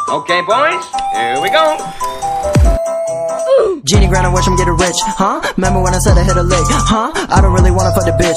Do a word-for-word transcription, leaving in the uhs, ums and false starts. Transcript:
Okay, boys, here we go. Genie grind, I wish I'm getting rich, huh? Remember when I said I hit a lick, huh? I don't really wanna fuck the bitch.